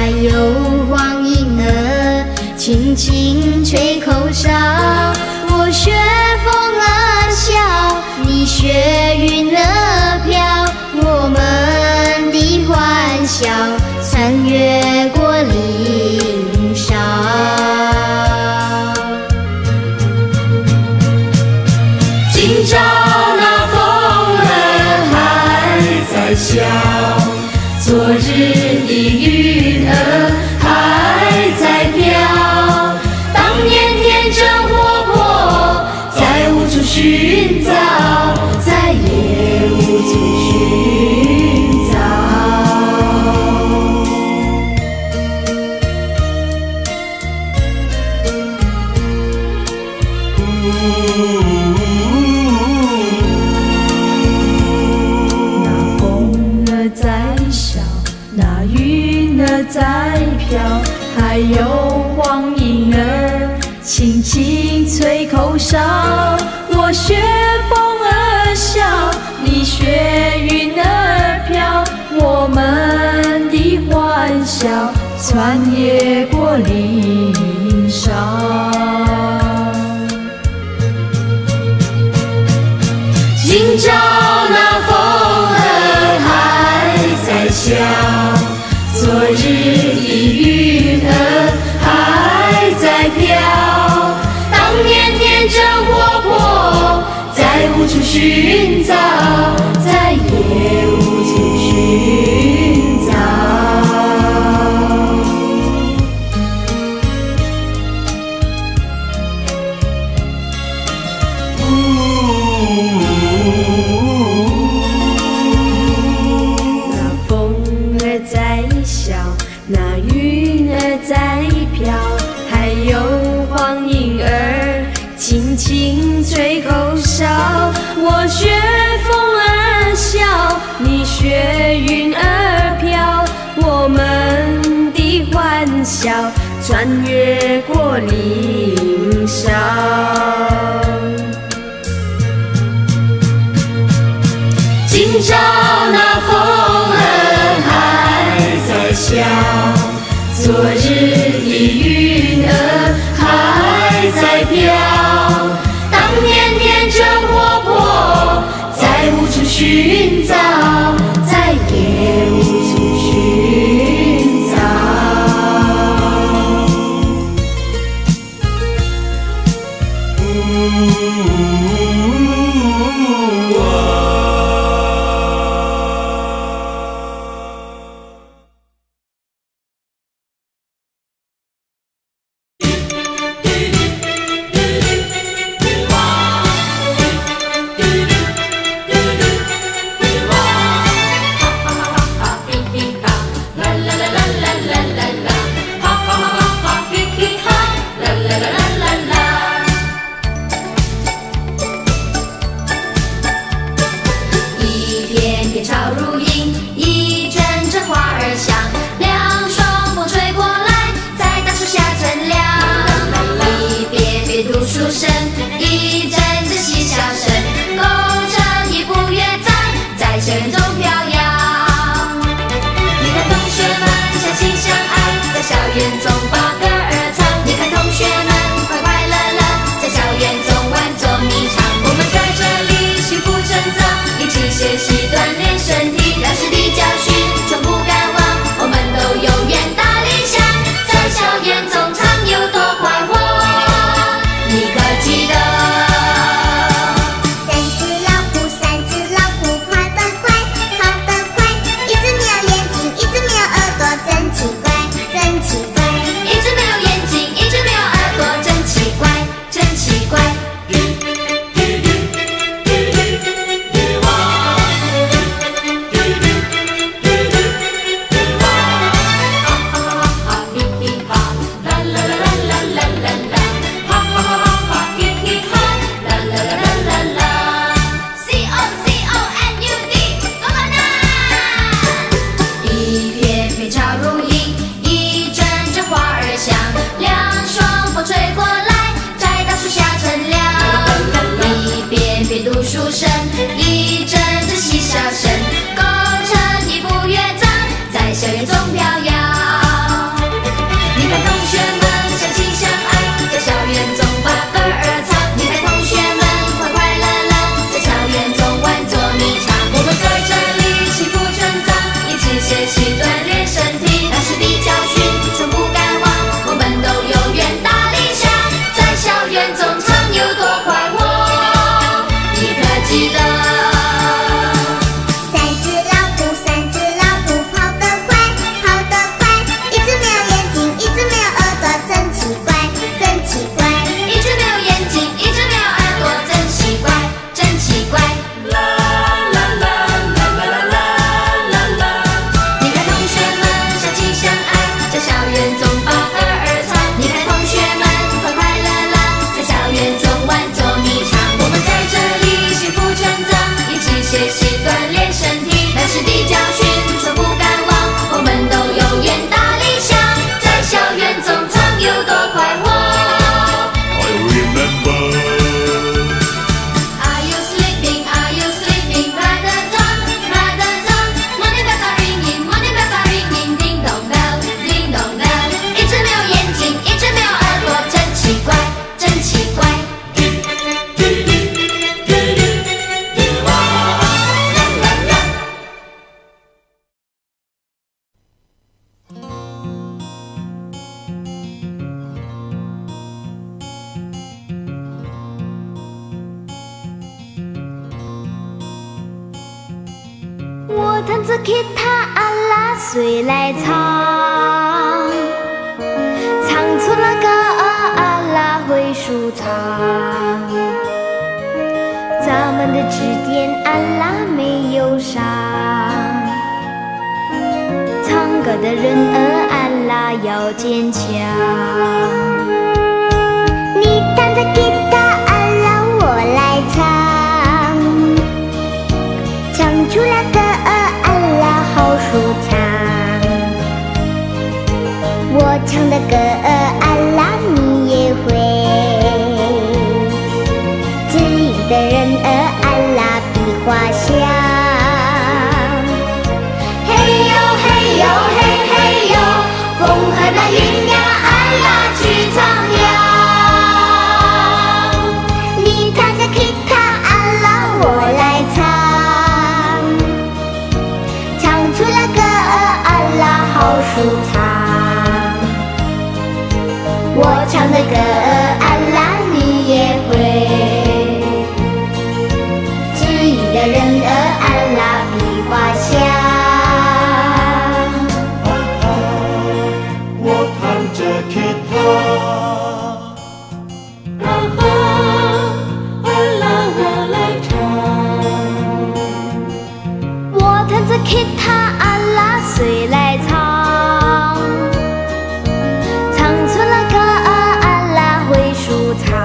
还有黄莺儿轻轻吹口哨。我学风儿笑，你学云儿飘，我们的欢笑穿越过林梢。今朝那风儿还在笑，昨日的云儿还在飘。当年天真活泼，再无处寻找，再也无处寻找。 那风儿在笑，那云儿在飘，还有黄莺儿轻轻吹口哨。我学风儿笑，你学云儿飘，我们的欢笑穿越过林梢。 今朝那风儿还在笑，昨日的云儿还在飘。当年天真活泼，再无处寻找，再也无处寻找。 那风儿在笑，那云儿在飘，还有黄莺儿轻轻吹口哨。我学风儿笑，你学云儿飘，我们的欢笑穿越过林梢。 今朝那风儿还在笑，昨日的云儿还在飘。当年天真活泼，再无处寻找，再也无处寻找。 着吉他啊啦随来唱，唱出了歌啊啦会舒畅。咱们的指点啊啦没忧伤，唱歌的人啊啦要坚强。你弹着吉他啊啦我来唱，唱出了歌啊啦好舒畅。我唱的歌啊啦你也会，指引的人啊啦比花香。嘿呦嘿呦嘿嘿呦，风和那云呀啊啦去徜徉。你弹着吉他啊啦我来唱，唱出了歌啊啦好舒畅。我唱的歌啊啦你也会，指引的人啊啦比花香。 我弹着吉他，我来唱。 我弹着吉他啊啦随来唱，唱出了歌啊啦会舒畅。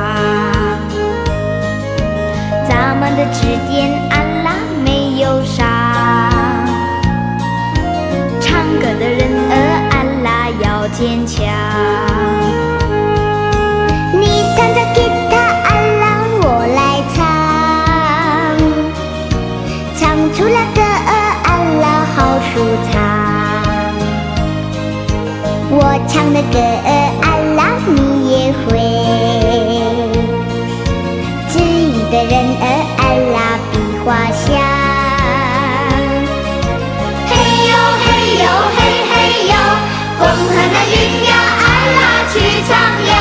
咱们的指点啊啦没忧伤，唱歌的人啊啦要坚强。你弹着吉他啊啦我来唱，唱出了歌啊啦好舒畅。我唱的歌啊啦你也会，指引的人啊啦比花香。嘿呦嘿呦嘿嘿呦，风和那云呀啊啦去徜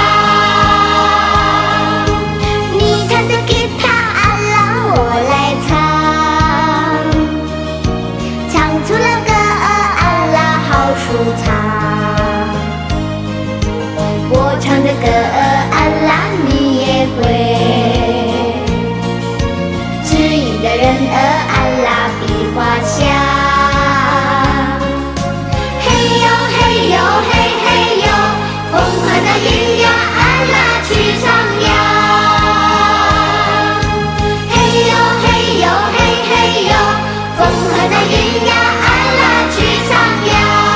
徉。你弹着吉他啊啦我来唱，唱出了歌啊啦好舒畅。我唱的歌啊啦你也会，指引的人啊啦比花香。嘿呦嘿呦嘿嘿呦，风和那云呀啊啦去徜徉。嘿呦嘿呦嘿嘿呦，风和那云呀啊啦去徜徉。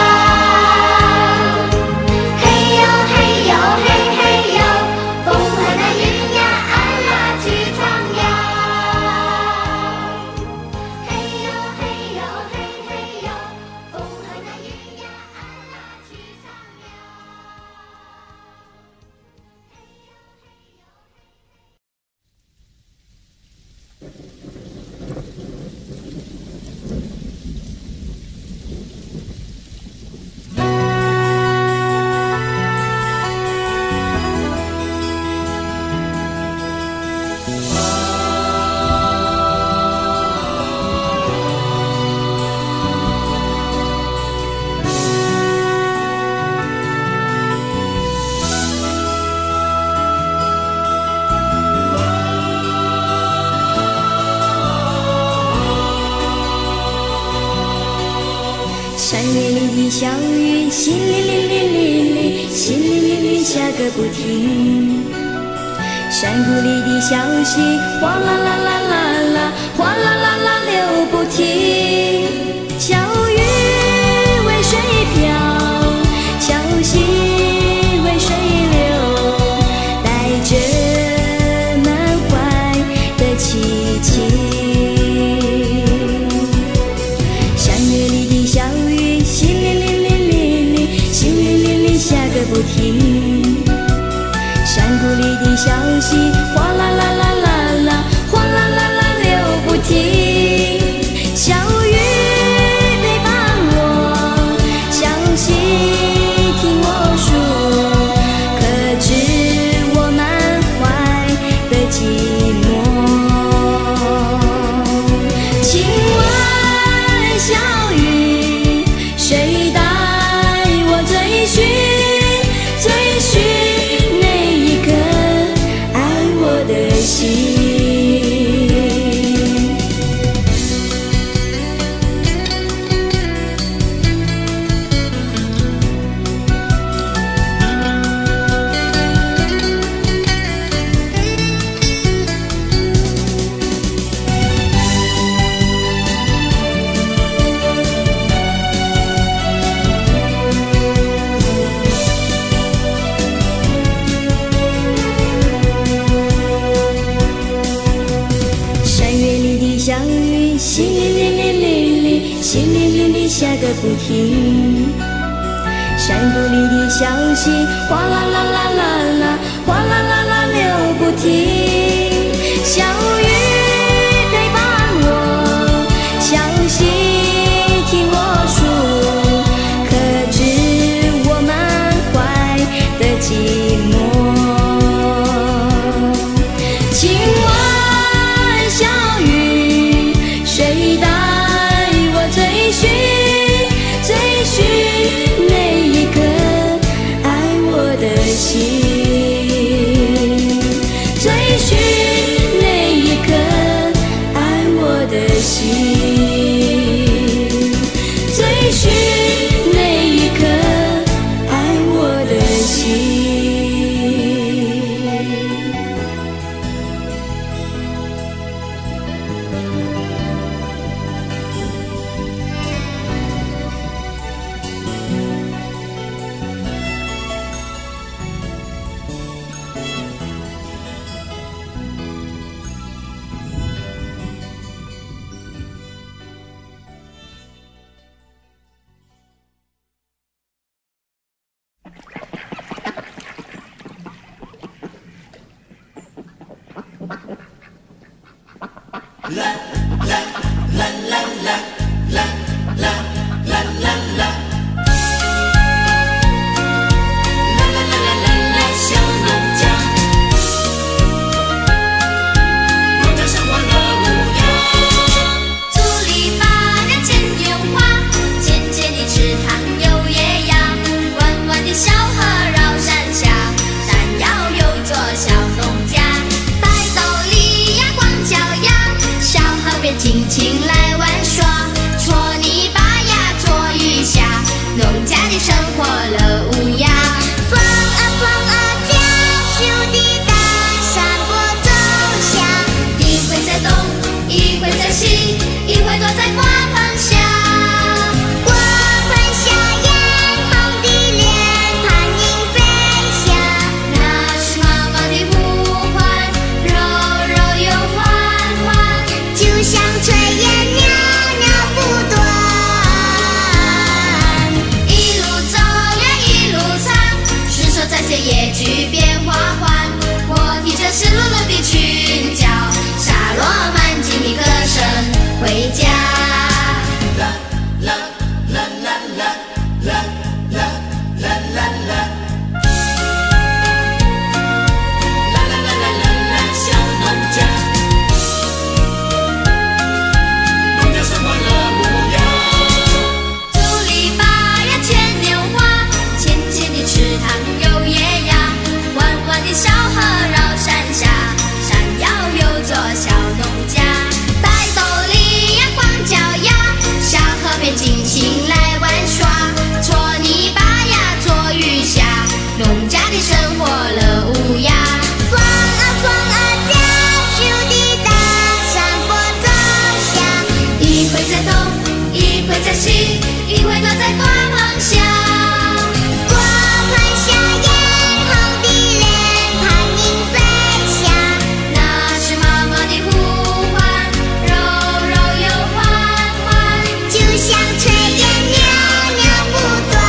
嘿呦嘿呦嘿嘿呦，风和那云呀啊啦去徜徉。嘿呦嘿呦嘿嘿呦，风和那云呀啊啦去徜徉。 山林里的小雨，淅沥沥沥沥沥，淅沥沥沥下个不停。山谷里的小溪，哗啦啦啦啦啦，哗啦啦啦流不停。小雨为水飘，小溪为水流，带着满怀的凄情。山野里的小雨，淅沥沥沥沥沥，淅沥沥沥下个不停。山谷里的小溪，哗啦啦啦啦啦，哗啦啦啦流不停。小雨陪伴我，小溪听我说，可知我满怀的寂寞。请问小雨， 不停。山谷里的小溪哗啦啦啦啦啦，哗啦啦啦流不停。小雨陪伴我，小溪听我诉，可知我满怀的寂寞。今晚小雨，谁带我追寻追寻那一颗爱我的心，追寻那一颗爱我的心，追寻那一颗爱我的心。 尽情来玩耍，戳泥巴呀，捉鱼虾，农家的生活乐无涯。风啊，娇羞的大山坡走下，一会在东，一会在西，一会躲在花棚下。花盆下艳红的脸盘鹰飞翔，那是妈妈的呼唤，柔柔又缓缓，就像炊烟袅袅不断。一路走呀一路唱，顺手摘些野菊变花环，我提着湿漉漉的裙角，洒落满襟的歌声回家。啦啦啦啦啦啦啦啦啦啦。小河绕山下，山腰有座小农家，戴斗笠呀，光脚丫，小河边尽情来玩耍，戳泥巴呀，捉鱼虾，农家的生活乐无涯。风啊，娇羞的大山坡走下，一会在东，一会在西，一会躲在花棚下。花盆下艳红的脸盘鹰飞翔，那是妈妈的呼唤，柔柔又缓缓，就像炊烟袅袅不断。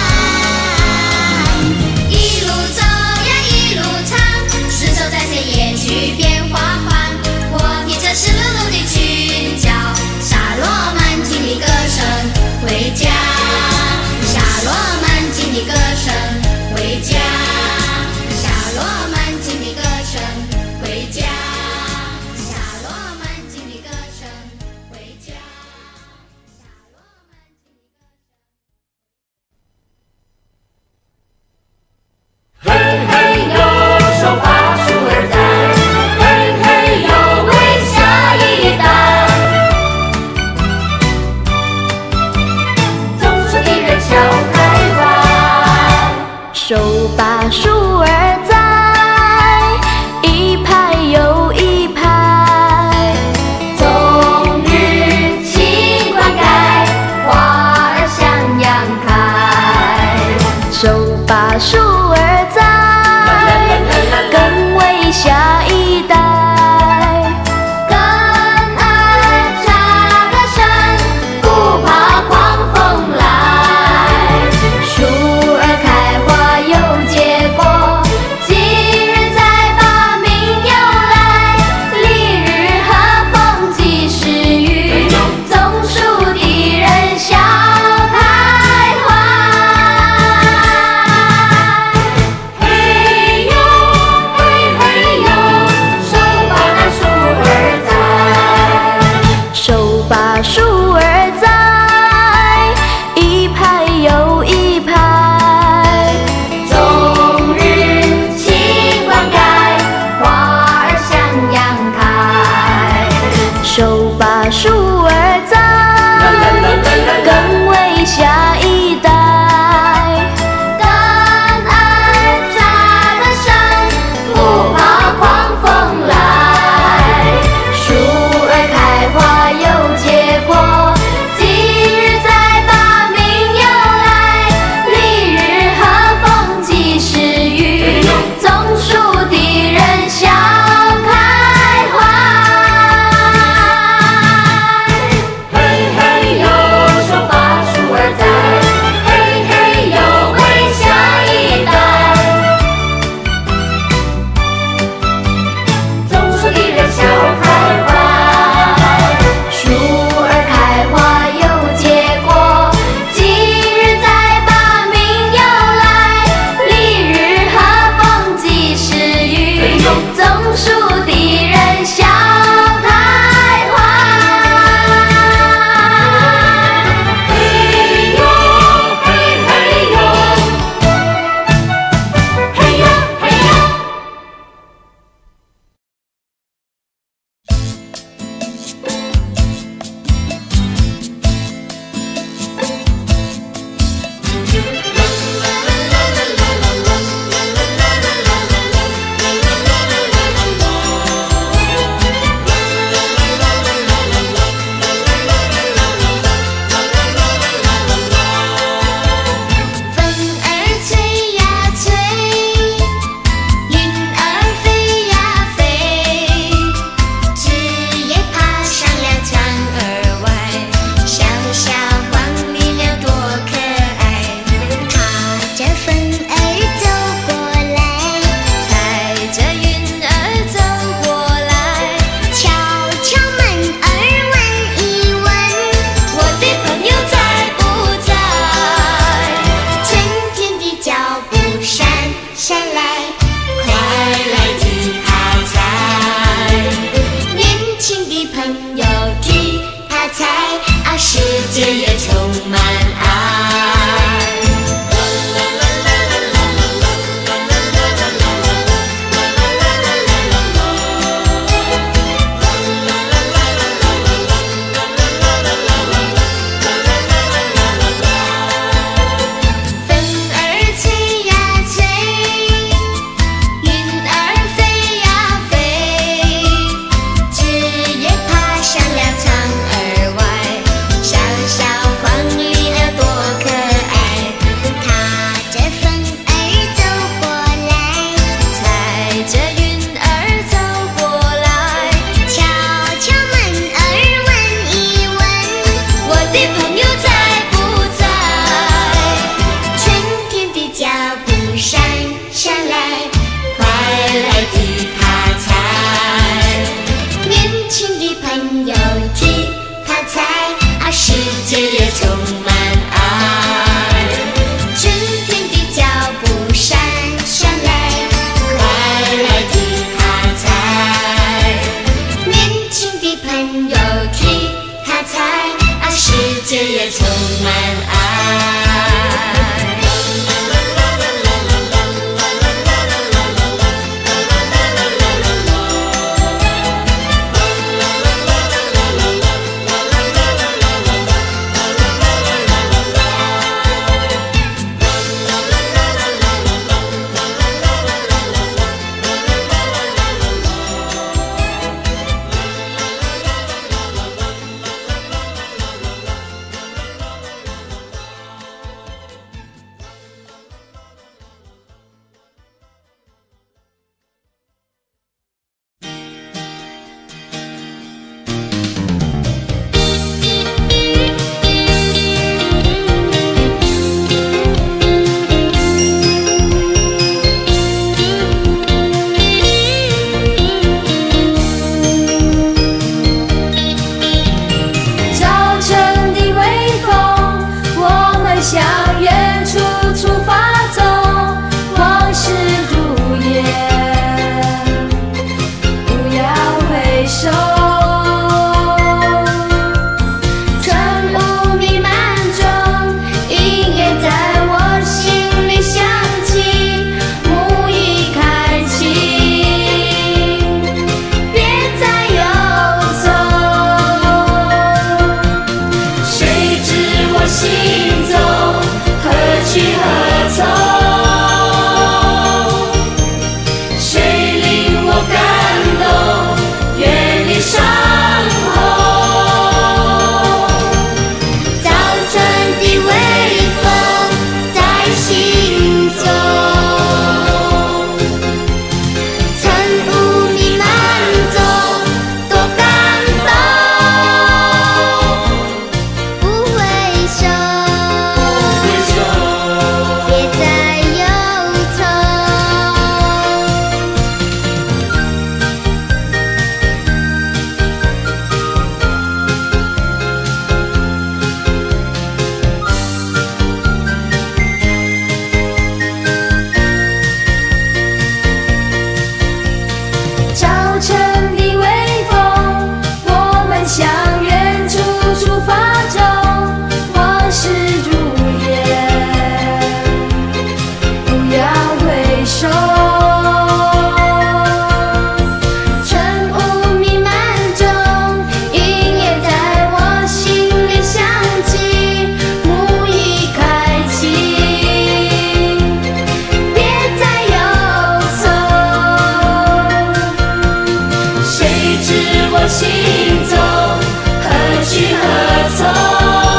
一路走呀一路唱，顺手摘些野菊变花环，我提着湿漉漉的裙角，洒落满襟的歌声回家，洒落满襟的歌声回家，洒落满襟的歌声回家，洒落满襟的歌声回家，洒落满襟的歌声。嘿嘿呦，手把树儿栽，嘿嘿呦，为下一代。种树的人笑开怀， 手把树儿栽，一排又一排， 冬日勤灌溉，花儿向阳开。 手把树儿栽，更为下一代。 根儿扎得深，不怕狂风来。 回首。晨雾弥漫中，云也在我心里响起，幕已开启，别再忧愁。谁知我行踪何去何从？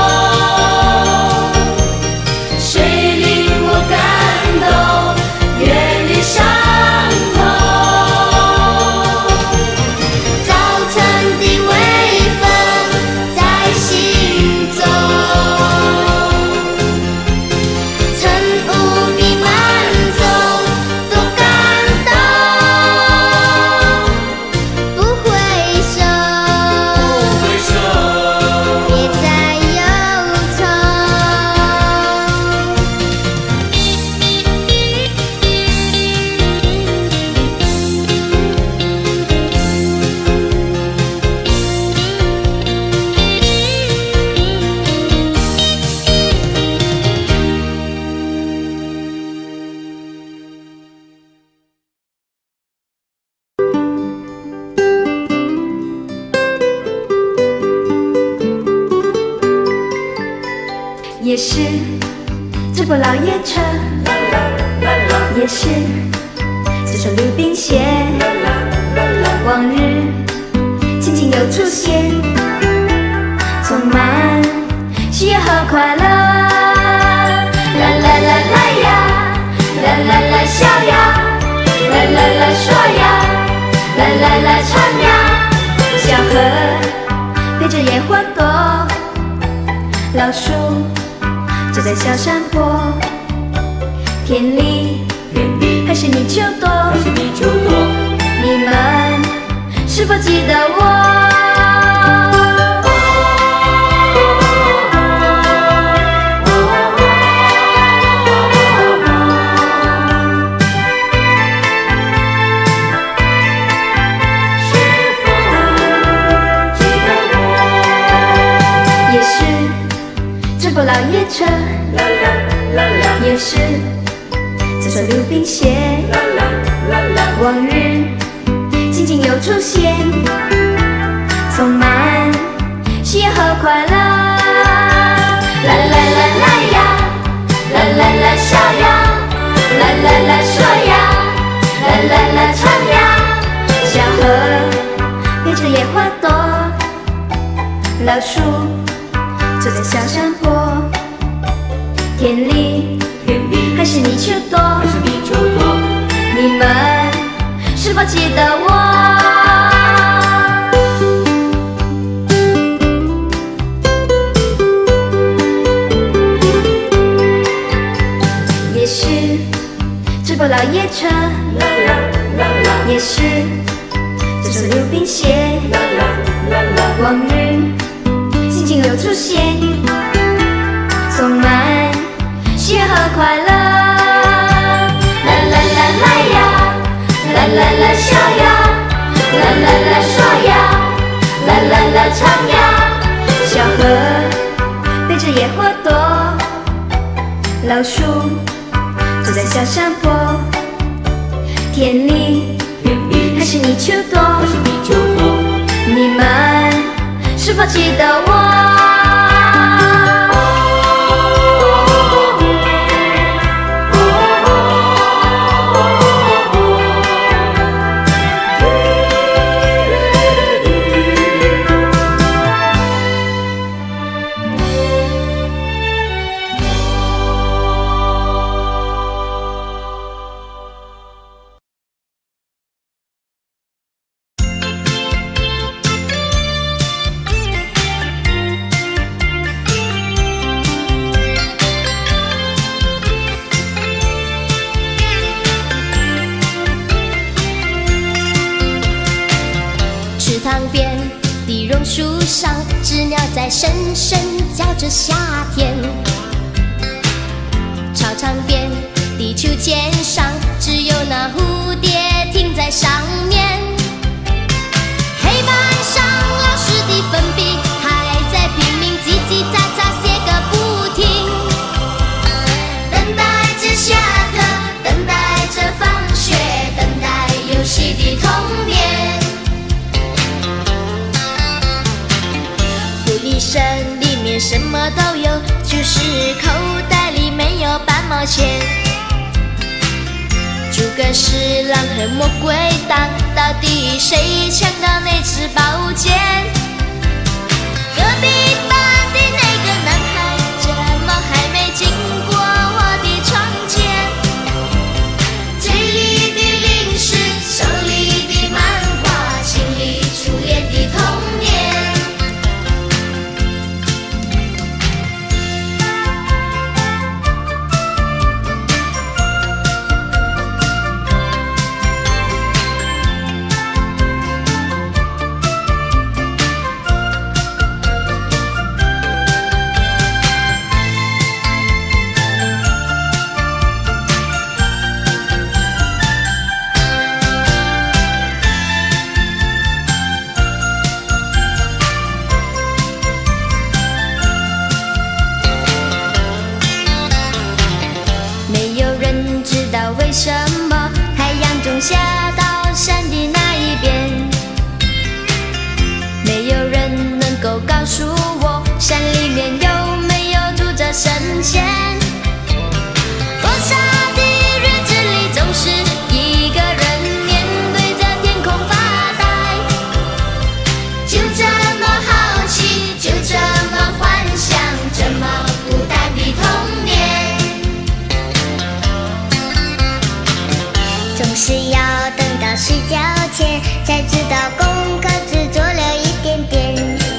也是这部老爷车，也是这双溜冰鞋，往日情景又出现，充满喜悦和快乐。啦啦啦来呀，啦啦来笑呀，啦啦来说呀，啦啦来唱呀。小河陪着野花朵，老鼠坐在小山坡，田里还是泥鳅多，你们是否记得我？也是这部老爷车，也是这双溜冰鞋，往日情景又出现，充满喜悦和快乐。啦啦啦来呀，啦啦来笑呀，啦啦来说呀，啦啦来唱呀。小河陪着野花朵，老鼠坐在小山坡，田里还是泥鳅多，你们是否记得我？也是这部老爷车，也是这双溜冰鞋，往日情景又出现，充满喜悦和快乐。啦啦啦来呀，啦啦来笑呀，啦啦来说呀，啦啦来唱呀。小河背着野花朵，老鼠坐在小山坡，田里还是泥鳅多，你们是否记得我？ 树上，知鸟在声声叫着夏天。操场边地球肩上，只有那蝴蝶停在上面。黑板上老师的粉笔还在拼命叽叽喳喳写个不停，等待着下课，等待着么都有，就是口袋里没有半毛钱。诸葛侍郎和魔鬼党，到底谁抢到那支宝剑？隔壁班的那个男孩，怎么还没经过我的窗前？嘴里的零食，手里的漫画，心里初恋的童年。为什么太阳总下到山的那一边？没有人能够告诉我，山里面有没有住着神仙？多少的日子里，总是一个人面对着天空发呆，就这么好奇，就这么幻想，这么孤单的童年。总是要等到睡觉前才知道功课只做了一点点，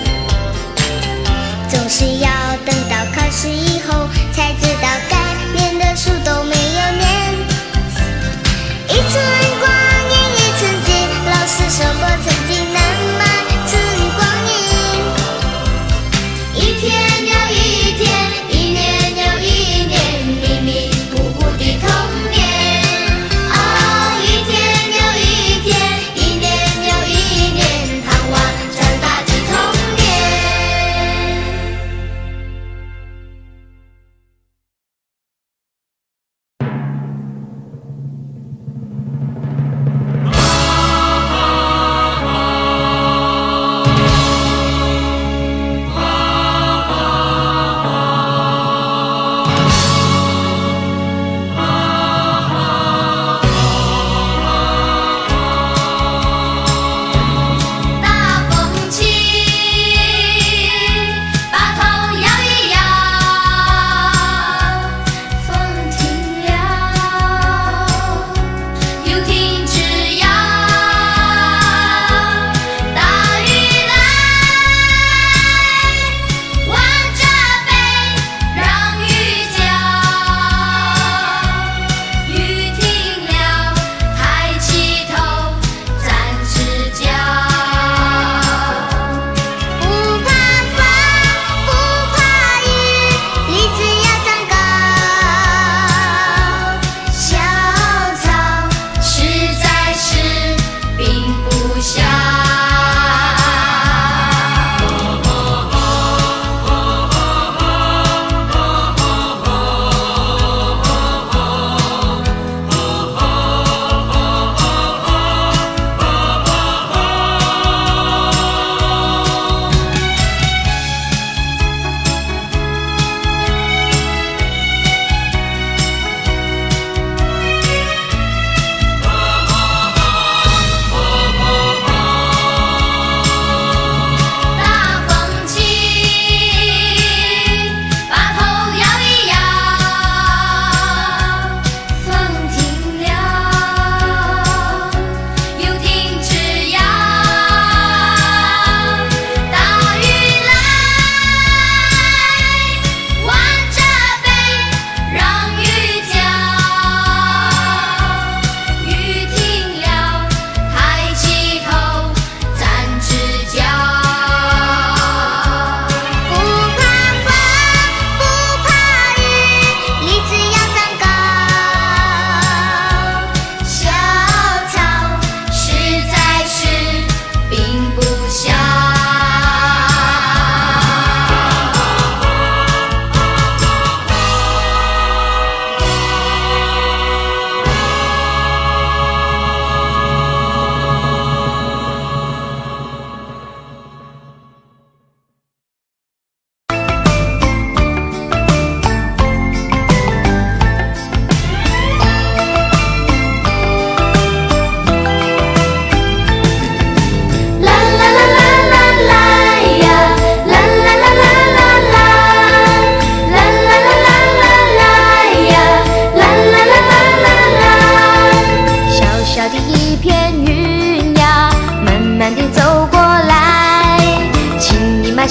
总是要等到考试以后才知道该念的书都没有念。一寸光阴一寸金，老师说过曾经能买寸光阴。一天又一天，一年又一年，迷迷糊糊的童年。一天又一天，一年又一年，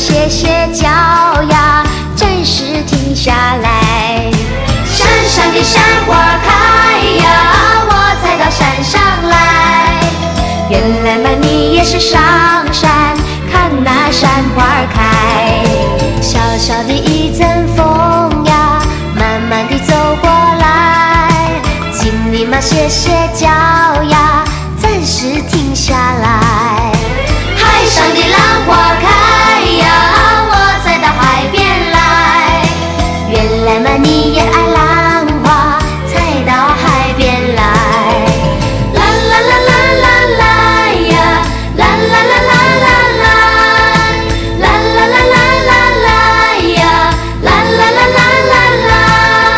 歇歇脚呀，暂时停下来。山上的山花开呀，我才到山上来。原来嘛，你也是上山看那山花开。小小的一阵风呀，慢慢地走过来。经理嘛，歇歇脚呀，暂时停下来。海上的浪花开呀，我才到海边来。原来嘛，你也爱浪花，才到海边来。啦啦啦啦啦啦呀，啦啦啦啦啦啦，啦啦啦啦啦啦呀，啦啦啦啦啦啦。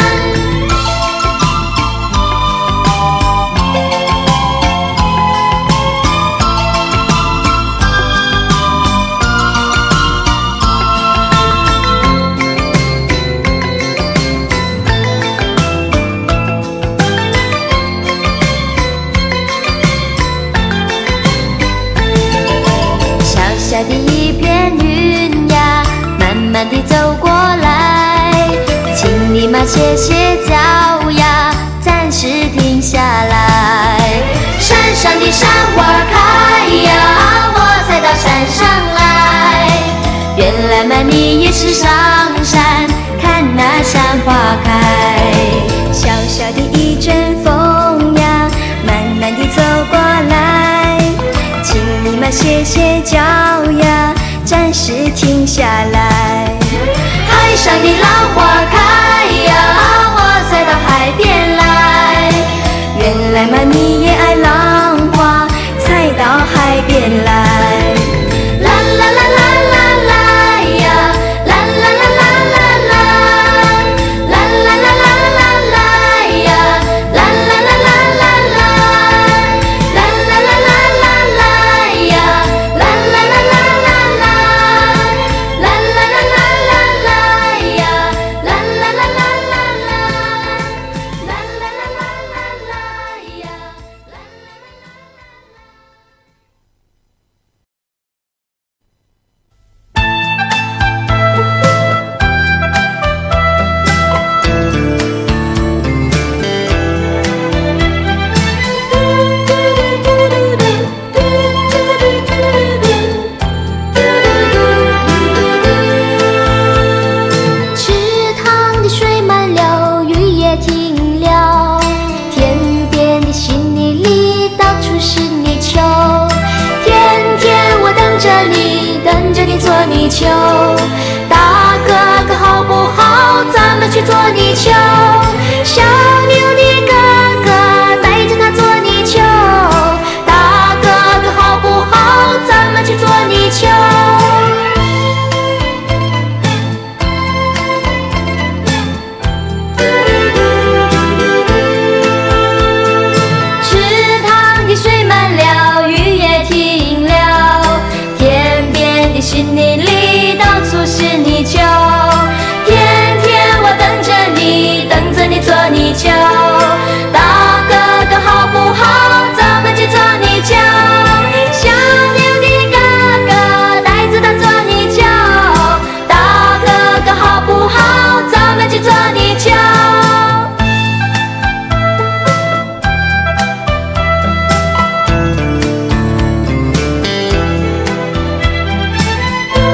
小的一片云呀，慢慢地走过来。请你嘛歇歇脚呀，暂时停下来。山上的山花开呀，我才到山上来。原来嘛，你也是上山看那山花开。小小的一阵风呀，慢慢地走过来。请你嘛歇歇脚呀，暂时停下来。海上的浪花开呀，我才到海边来。原来嘛，你也爱浪花，才到海边来。啦啦啦啦啦啦呀，啦啦啦啦啦啦，啦啦啦啦啦啦呀，啦啦啦啦啦啦，啦啦啦啦啦啦呀，啦啦啦啦啦啦，啦啦啦啦啦啦呀，啦啦啦啦啦啦，啦啦啦啦啦啦呀，啦啦。池塘的水满了，雨也停了，天边的心里到处是泥鳅。天天我等着你，等着你做泥鳅。大哥哥好不好？咱们去做泥鳅。小牛的哥哥带着他做泥鳅。大哥哥好不好？咱们去做泥鳅。池塘的水满了，雨也停了，天边的心里到处是泥鳅。天天我等着你，等着你做泥鳅。大哥哥好不好？咱们去做泥鳅。小牛的哥哥带着他做泥鳅。大哥哥好不好？咱们去做泥鳅。啦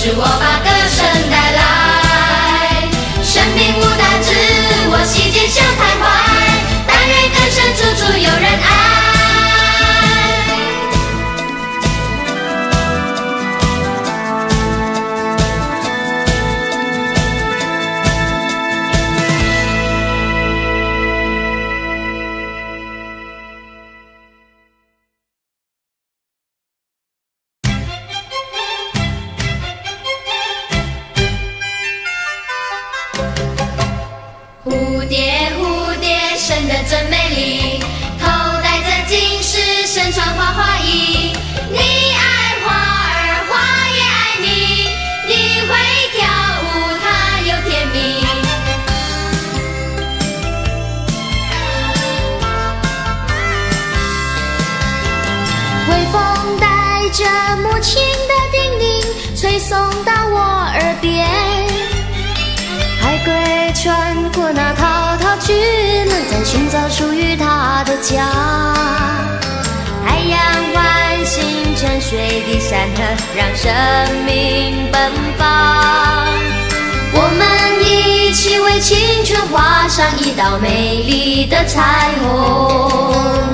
是我把歌声带来。生命无大志，我膝间像徘徊，但愿歌声处处有人爱。蝴蝶，蝴蝶，生得真美丽，头戴着金饰，身穿花花衣。你爱花儿，花也爱你，你会跳舞，它又甜蜜。微风带着母亲的叮咛，吹送到我耳边。海龟穿过那滔滔巨浪，在寻找属于它的家。太阳唤醒沉睡的山河，让生命奔放。我们一起为青春画上一道美丽的彩虹。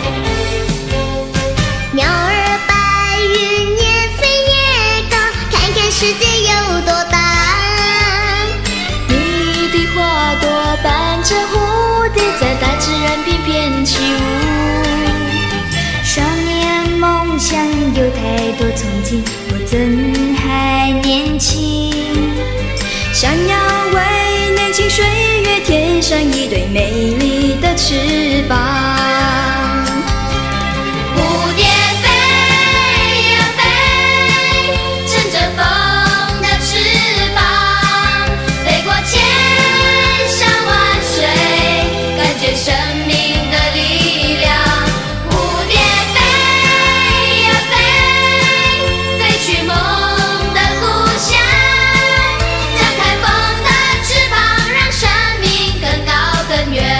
鸟儿白云也飞也高，看看世界有多大。花朵伴着蝴蝶，在大自然翩翩起舞。少年梦想有太多憧憬，我怎还年轻？想要为年轻岁月添上一对美丽的翅膀。蝴蝶飞呀飞，乘着风的翅膀，飞过千生命的力量。蝴蝶飞呀飞，飞去梦的故乡，张开风的翅膀，让生命更高更远。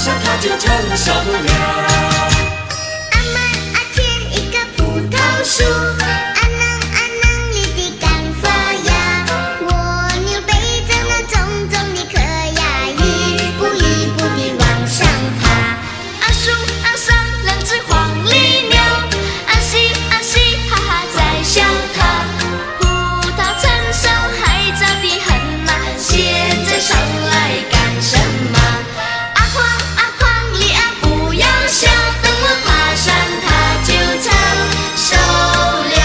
上它就成熟了。 阿妈阿田一棵葡萄树，阿能里的刚发芽，蜗牛背着那重重的壳呀，一步一步地往上爬。阿树阿上两只黄鹂鸟，阿西哈哈在笑它。葡萄成熟还早得很嘛，现在上来干什么？阿黄鹂啊不要笑，等我爬上它就成熟了。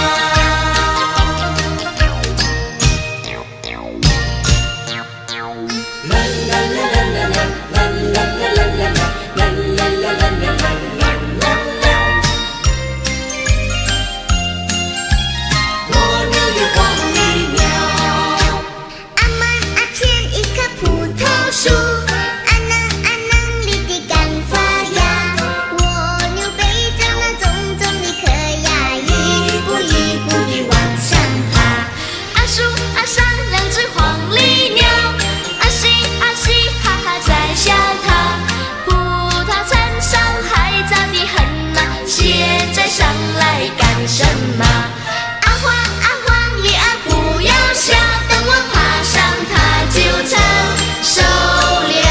啦啦啦啦啦啦啦啦啦啦啦啦啦啦啦啦啦啦啦。蜗牛与黄鹂鸟， 阿妈阿田一棵葡萄树，阿能里的刚发芽，蜗牛背着那重重的壳呀，一步一步地往上爬。阿树阿上两只黄鹂鸟，阿西哈哈在笑它。葡萄成熟还早得很嘛，现在上来干什么？阿黄鹂啊不要笑，等我爬上它就成熟了。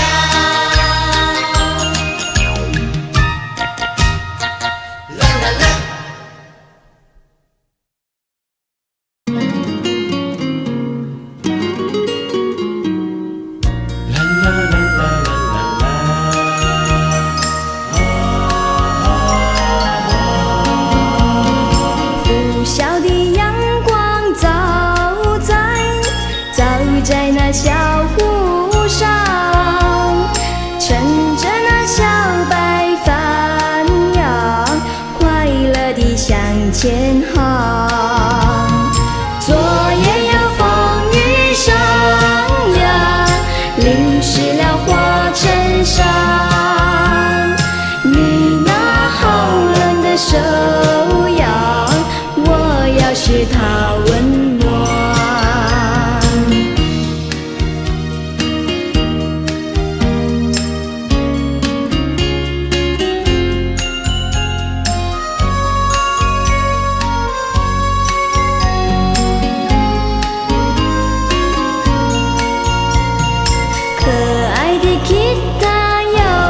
啦啦啦。啦啦啦啦啦拂晓的阳光照在那小湖上，乘着那小白帆呀，快乐地向前航。昨夜有风雨声呀，淋湿了花衬衫。你那好冷的手呀，我要使它温暖。可爱的吉他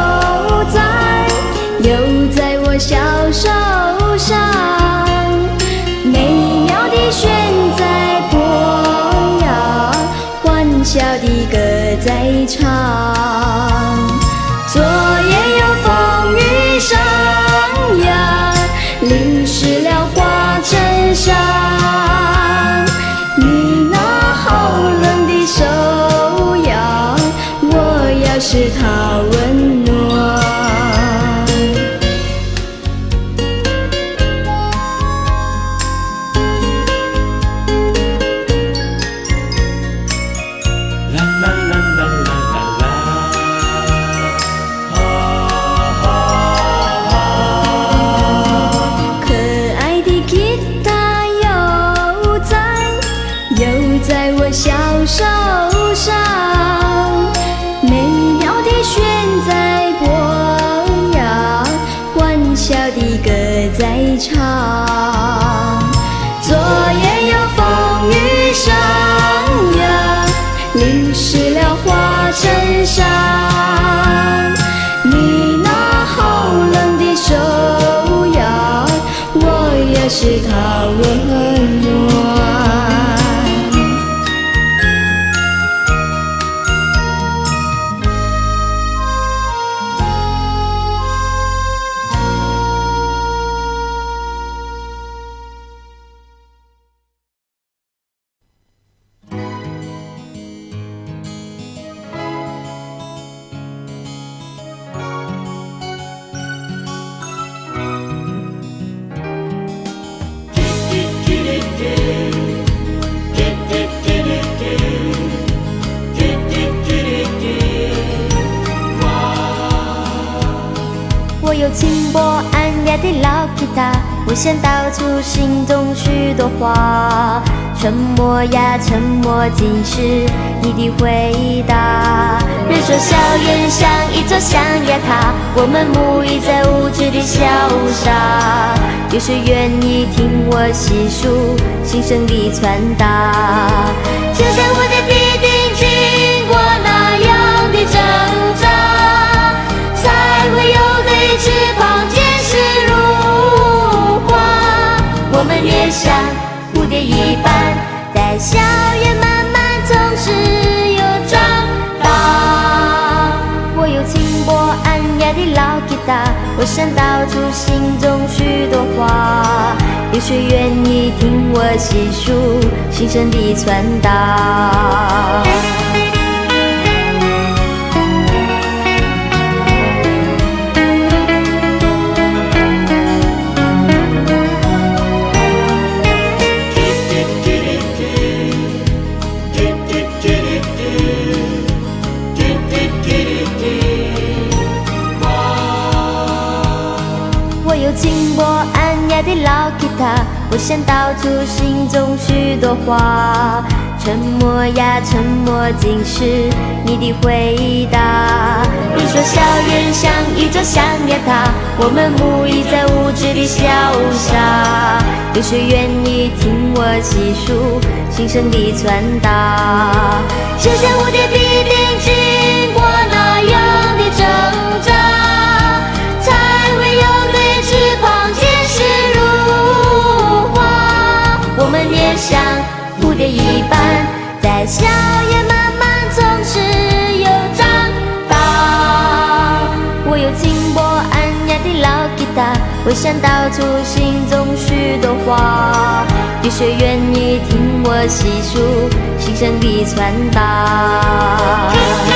又在我小手上，美妙的弦在拨呀，欢笑的歌在唱。昨夜有风雨声呀，淋湿了花衬衫。你那好冷的手呀，我要使它温暖。可爱的吉他又在我小手上，美妙的弦在拨呀，欢笑的歌在唱。昨夜有风雨声呀，淋湿了花衬衫。你那好冷的手呀，我要使它温暖。 我有轻薄安雅的老吉他，我想道出心中许多话。沉默呀，沉默，竟是你的回答。人说笑颜像一座象牙塔，我们沐浴在无知的潇洒。有谁愿意听我细数，新生的传达？就像我的必定经过那样的挣扎，才会有对翅膀坚实如花。我们也像蝴蝶一般，在校园慢慢总是有长大。我有轻薄安雅的老吉他，我想道出心中许多话。有谁愿意听我细数心声的传达？轻薄安雅的老吉他，我想道出心中许多话。沉默呀，沉默，竟是你的回答。你说校园像一座象牙塔，我们沐浴在无知的潇洒。有谁愿意听我细数心声的传达？就像蝴蝶必定经过那样的挣扎，才会有对翅膀坚实如花。我们也像蝴蝶一般，在校园慢慢总是有长大。我有轻薄安雅的老吉他，我想道出心中许多话。有谁愿意听我细数心声的传达？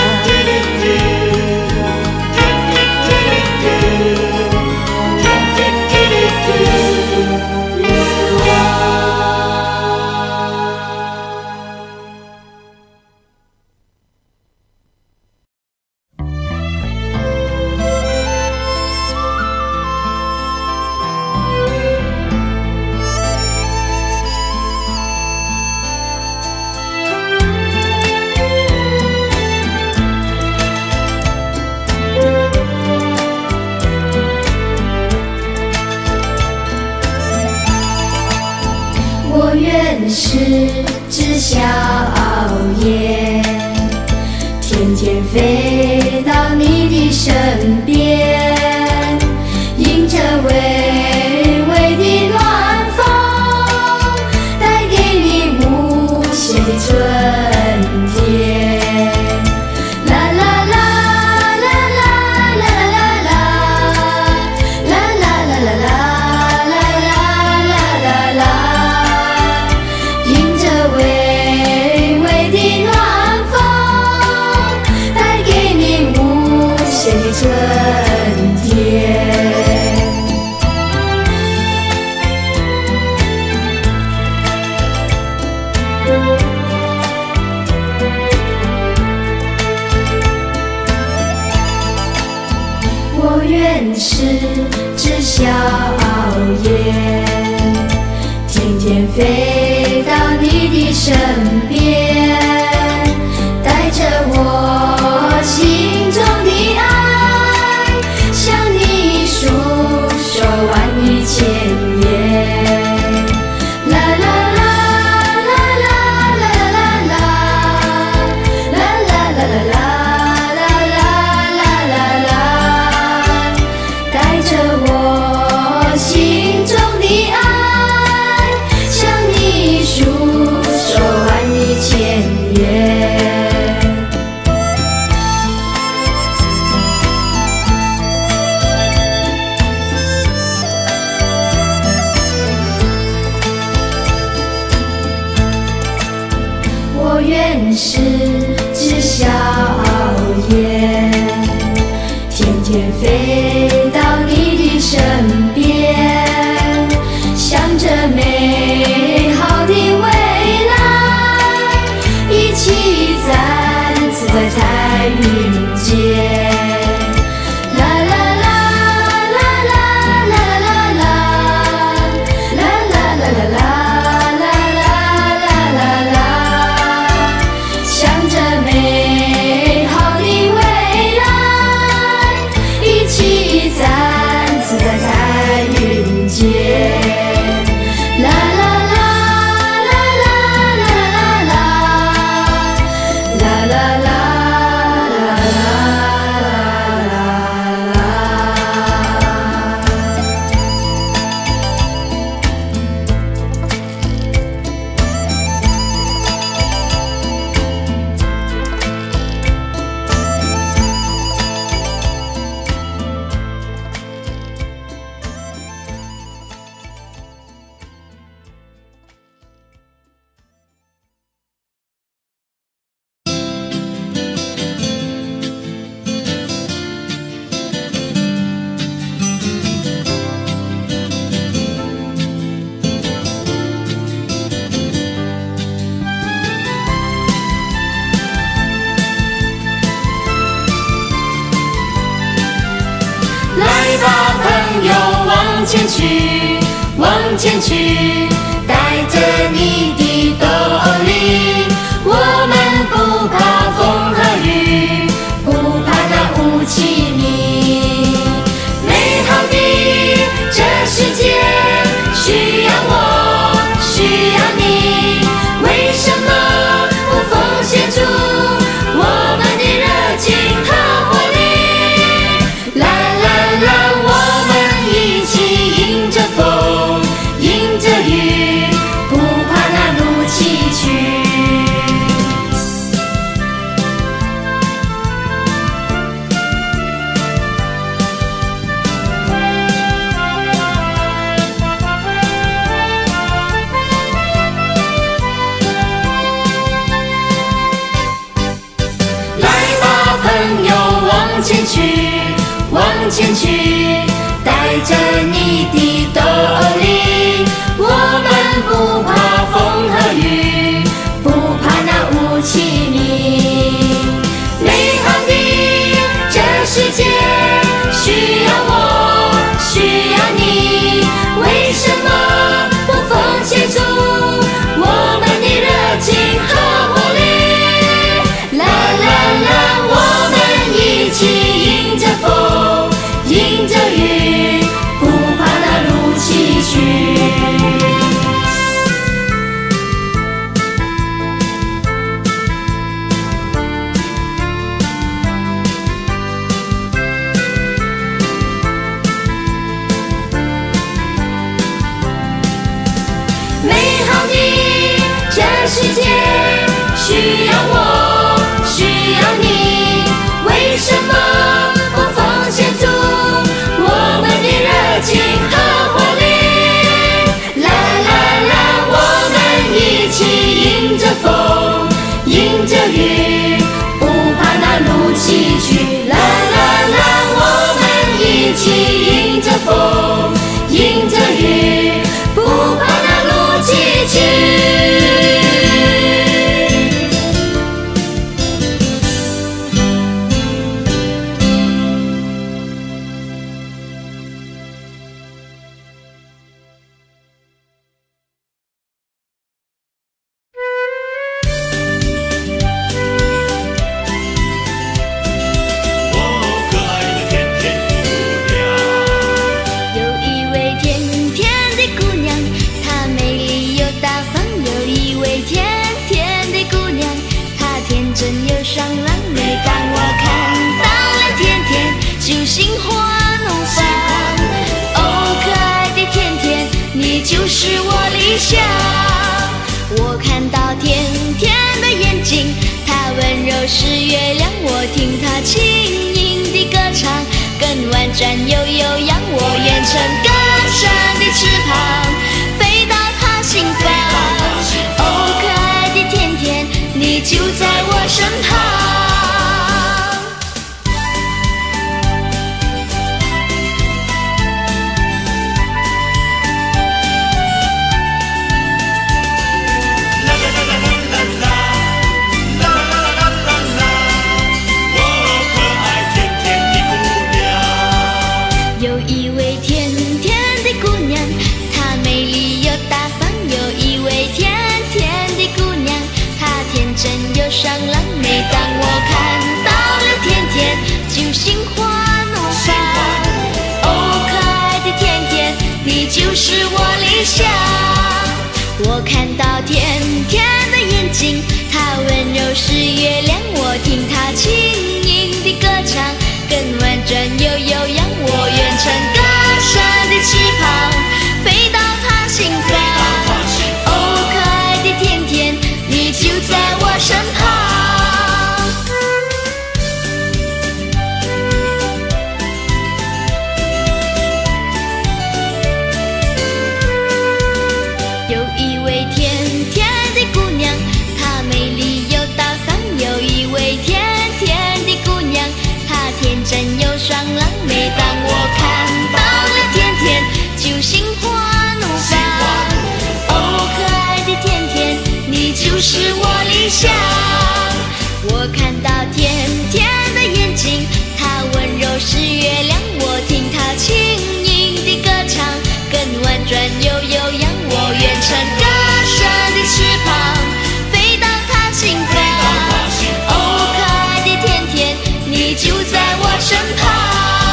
是只小雁，天天飞到你的身边，迎着微微的暖风，带给你无限的春天。啦啦啦啦啦啦啦啦啦啦啦啦啦。春天，我愿是只小雁，天天飞到你的身边，带着我心中的爱。说完一千言，啦啦啦啦啦啦啦啦啦啦啦啦啦，带着我心中的爱，向你说完一千言。我愿是只小雁，天天飞到你的身边，向着美好的未来，一起展翅在彩云间。向着美好的未来， 去，往前去，带着你的斗笠，我们不怕风和雨，不怕那雾气迷。美好的这世界需要我，需要你，为什么不奉献出我们的热情和活力？啦啦啦，我们一起迎着风，迎着雨，不怕那怒气去。往前去，往前去，带着你的斗笠，我们不怕风和雨，不怕那雾气迷。美好的这世界需要我，需要你，为什么不奉献出我们的热情和活力？啦啦啦，我们一起迎着风，迎着雨，不怕那怒气去。美好的这世界需要我，需要你，为什么不奉献出我们的热情和活力？啦啦啦，我们一起迎着风，迎着雨，不怕那怒气去。啦啦啦，我们一起迎着风，迎着雨，不怕那怒气去。就是我理想。我看到甜甜的眼睛，它温柔是月亮，我听它轻盈的歌唱，更婉转悠悠，让我愿乘歌声的翅膀，飞到它心房。哦，可爱的甜甜，你就在我身旁。上浪，每当我看到了甜甜，就心花怒放。哦，可爱的甜甜，你就是我理想。我看到甜甜的眼睛，它温柔是月亮，我听它轻盈的歌唱，更婉转悠悠，让我愿乘歌声的翅膀，飞到它心房。哦，可爱的甜甜，你就在我身旁。有一位甜甜的姑娘，她美丽又大方；有一位甜甜的姑娘，她天真又爽朗。每当我看到了甜甜，就心花怒放。哦，可爱的甜甜，你就是我理想。我看到甜甜的眼睛，它温柔是月亮，我听它轻盈的歌唱，更就在我身旁。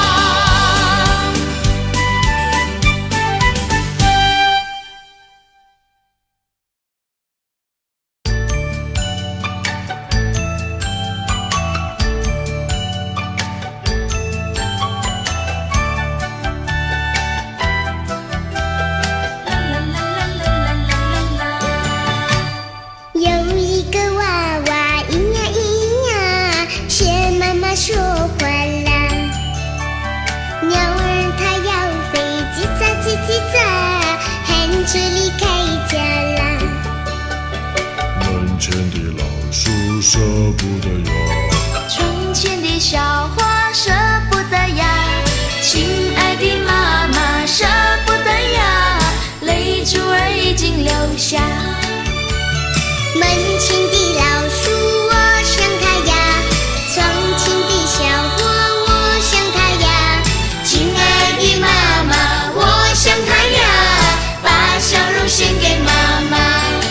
舍不得呀， 窗前的小花舍不得呀，亲爱的妈妈舍不得呀，泪珠儿已经流下。 门前的老树我想它呀，窗前的小花我想它呀， 亲爱的妈妈我想她呀，把笑容献给妈妈。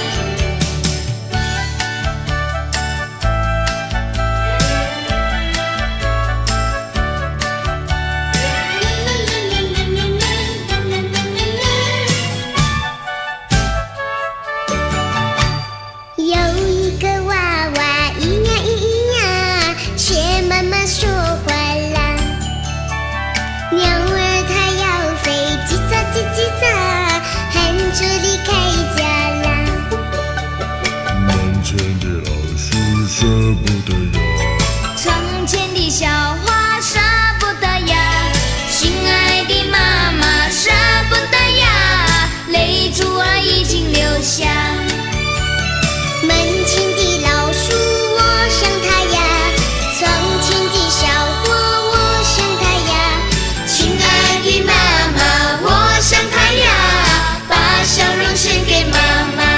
舍不得呀， 窗前的小花舍不得呀，心爱的妈妈舍不得呀，泪珠儿已经流下。 门前的老树我想它呀，窗前的小花我想它呀， 亲爱的妈妈我想她呀，把笑容献给妈妈。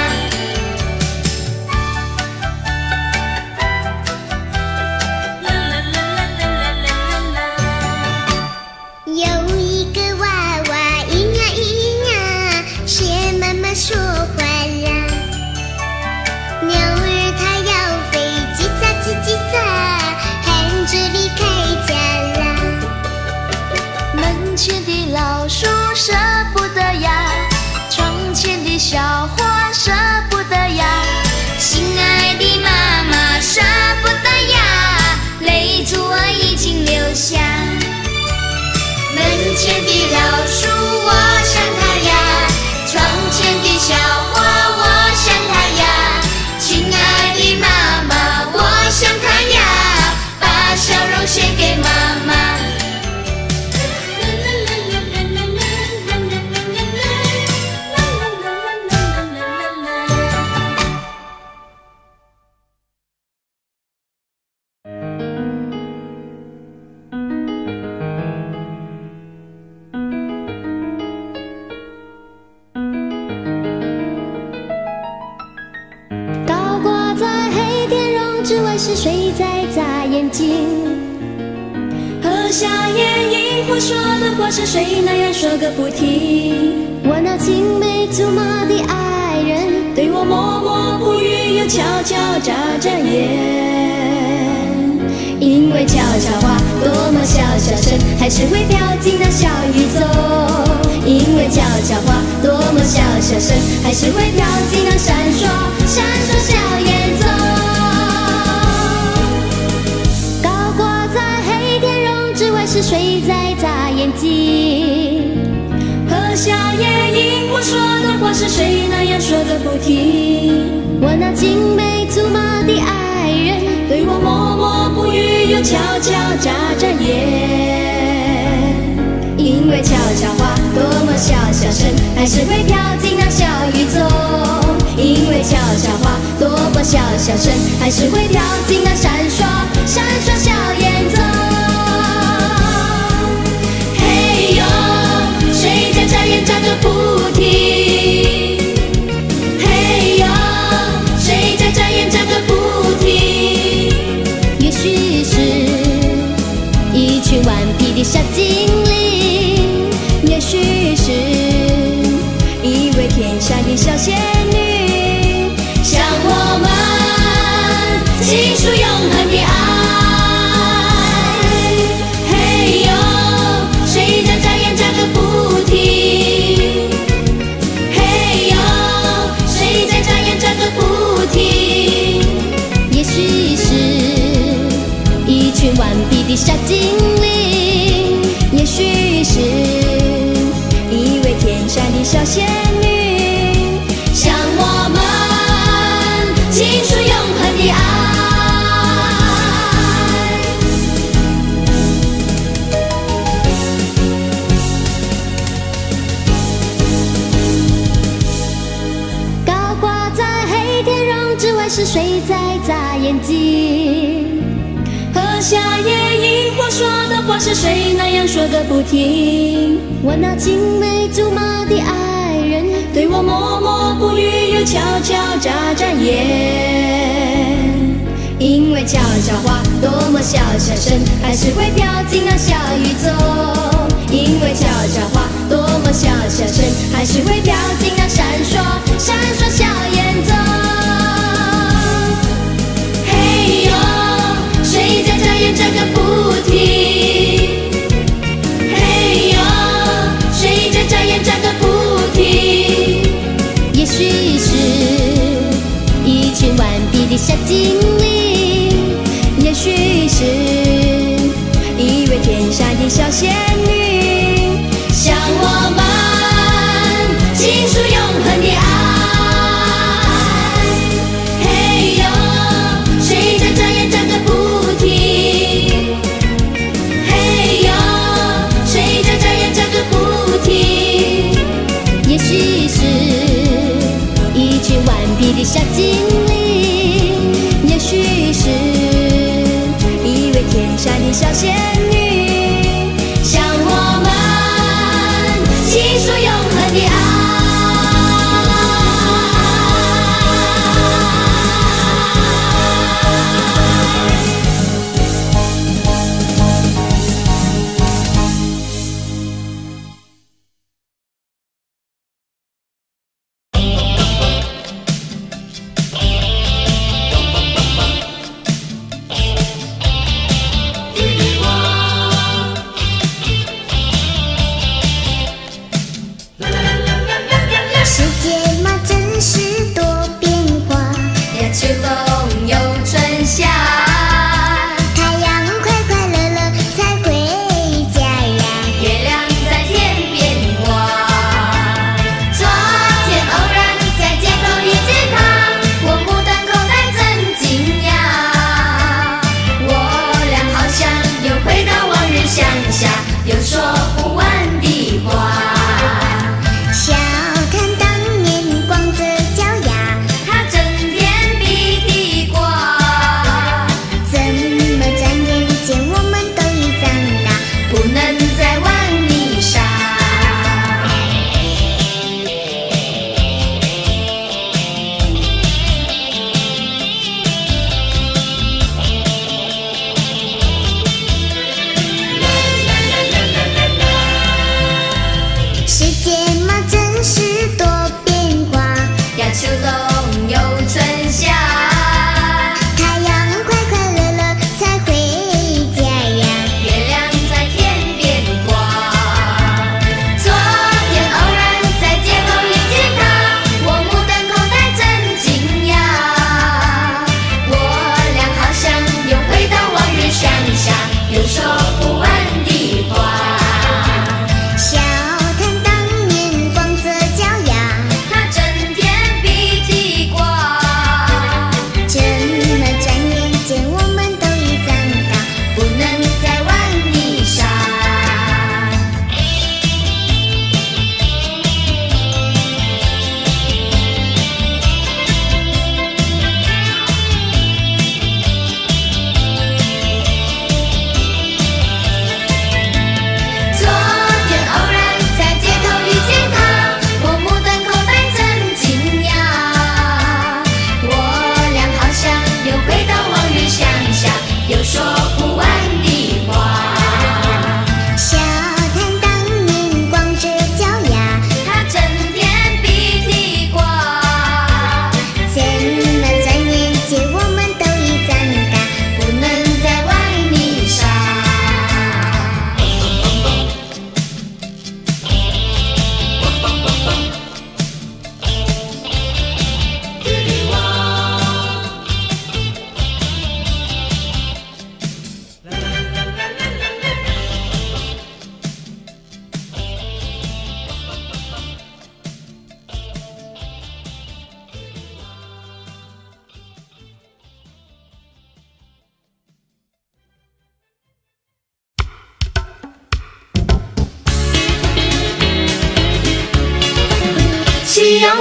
说话啦，鸟儿它要飞，叽喳叽叽喳，喊着离开家啦。 门前的老树舍不得呀，窗前的小花舍不得呀，心爱的妈妈舍不得呀，泪珠儿已经流下。门前的老树我想它呀，窗前的小花我想她呀，亲爱的妈妈我想她呀，把笑容献给妈妈。 是谁在眨眼睛？ 喝下夜萤火说的话是谁那样说个不停？ 我那青梅竹马的爱人， 对我默默不语，又悄悄眨着眼。 因为悄悄话多么小小声，还是会飘进那小宇宙。因为悄悄话多么小小声，还是会飘进那闪烁闪烁小烟囱。是谁在眨眼睛？ 喝下夜萤火说的话是谁那样说个不停？ 我那青梅竹马的爱人， 对我默默不语，又悄悄眨着眼。 因为悄悄话多么小小声，还是会飘进那小宇宙。因为悄悄话多么小小声，还是会飘进那闪烁闪烁小烟囱。 谁在眨眼眨个不停？嘿呦，谁在眨眼眨个不停？ 也许是一群顽皮的小精灵，也许是一位天下的小仙女， 向我们倾诉永恒的爱。 群顽皮的小精灵，也许是一位天上的小仙女，向我们倾诉永恒的爱。高挂在黑天绒之外是谁在眨眼睛？和夏夜萤火说的话是谁那样说个不停？我那青梅竹马的爱人对我默默不语，又悄悄眨眨眼。因为悄悄话多么小小声，还是会飘进那小宇宙。因为悄悄话多么小小声，还是会飘进那闪烁闪烁小眼中。嘿呦，谁在眨眼眨个不停？嘿呦，谁在眨眼眨个不停？也许是一群顽皮的小精灵，也许是一位天上的小仙女，向我们倾诉永恒的爱。嘿呦，谁在眨眼眨个不停？嘿呦，谁在眨眼眨个不停？也许是一群顽皮的小精灵，也许是一位天上的小仙女，向我们倾诉永恒的爱。 月光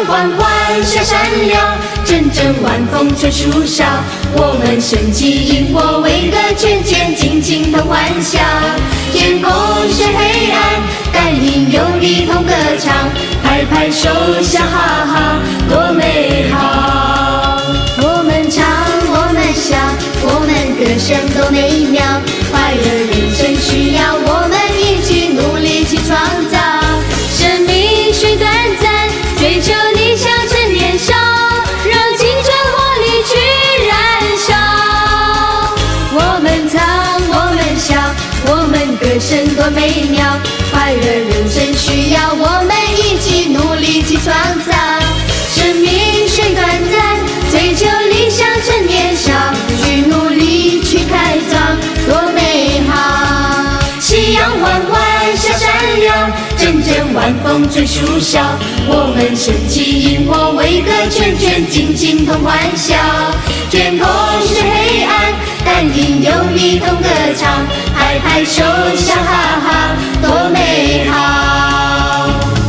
缓缓下山了，阵阵晚风吹树梢。我们升起萤火为歌，渐渐尽情同欢笑。天空是黑暗，但因有你同歌唱，拍拍手笑哈哈，多美好。我们唱，我们笑，我们歌声多美妙，快乐人生需要我们一起努力去创造。生命虽短暂，追求理想趁年少，让青春活力去燃烧。我们唱，我们笑，我们歌声多美妙，快乐人生需要我们一起努力去创造。生命虽短暂，追求理想趁年少，去努力去开创，多美好。夕阳缓缓下山了，阵阵晚风吹树梢。我们升起萤火为歌，圈圈尽情同欢笑。天空是黑暗，但因有你同歌唱，拍拍手笑哈哈，多美好。